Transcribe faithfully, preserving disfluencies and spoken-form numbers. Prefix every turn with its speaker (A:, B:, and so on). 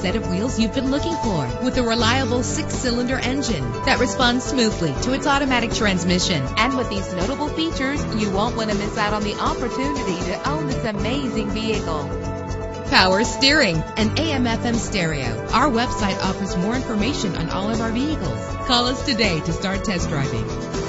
A: set of wheels you've been looking for, with a reliable six-cylinder engine that responds smoothly to its automatic transmission. And with these notable features, you won't want to miss out on the opportunity to own this amazing vehicle. Power steering and A M F M stereo. Our website offers more information on all of our vehicles. Call us today to start test driving.